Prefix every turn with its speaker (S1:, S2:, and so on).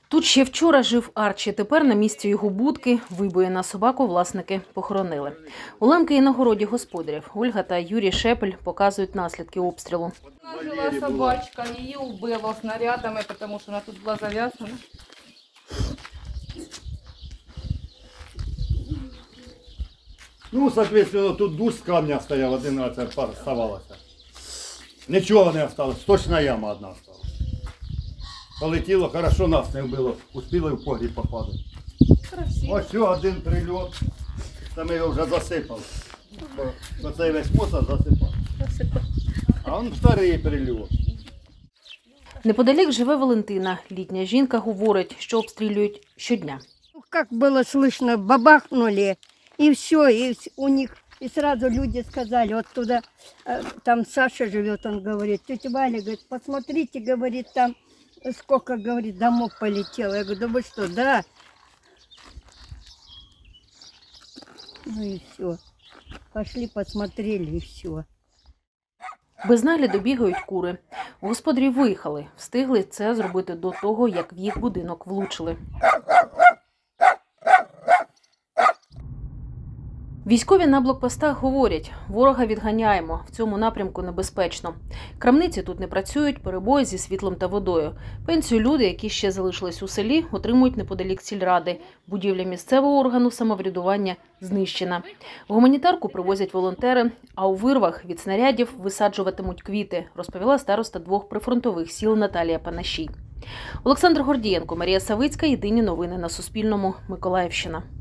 S1: Тут ще вчора жив Арчі, тепер на місці його будки вибої на собаку власники похоронили. Уламки і на городі господарів. Ольга та Юрій Шепель показують наслідки обстрілу.
S2: Жила собачка, її убило снарядами, тому що вона тут була зав'язана.
S3: Ну, соответственно, тут душ з камня стояв, 11 пар оставалося. Нічого не осталось, точна яма одна осталась. Полетіло, хорошо нас не вбило, успіли в погріб попадати.
S2: Красиво.
S3: Ось ще один прильот, це ми його вже засипали. Оцей весь мусор засипали. А он вторий прильот.
S1: Неподалік живе Валентина. Літня жінка говорить, що обстрілюють щодня.
S4: Как было слышно, бабахнули, и все, и у них, и сразу люди сказали, вот туда, там Саша живет, он говорит, тетя Валя, говорит, посмотрите, говорит, там сколько, говорит, домов полетело. Я говорю, да вы что, да. Ну и все. Пошли, посмотрели, и все.
S1: Без нагляду бігають кури. Господарі виїхали. Встигли це зробити до того, як в їх будинок влучили. Військові на блокпостах говорять, ворога відганяємо, в цьому напрямку небезпечно. Крамниці тут не працюють, перебої зі світлом та водою. Пенсію люди, які ще залишились у селі, отримують неподалік сільради. Будівля місцевого органу самоврядування знищена. Гуманітарку привозять волонтери, а у вирвах від снарядів висаджуватимуть квіти, розповіла староста 2 прифронтових сіл Наталія Панашій. Олександр Гордієнко, Марія Савицька. Єдині новини на Суспільному. Миколаївщина.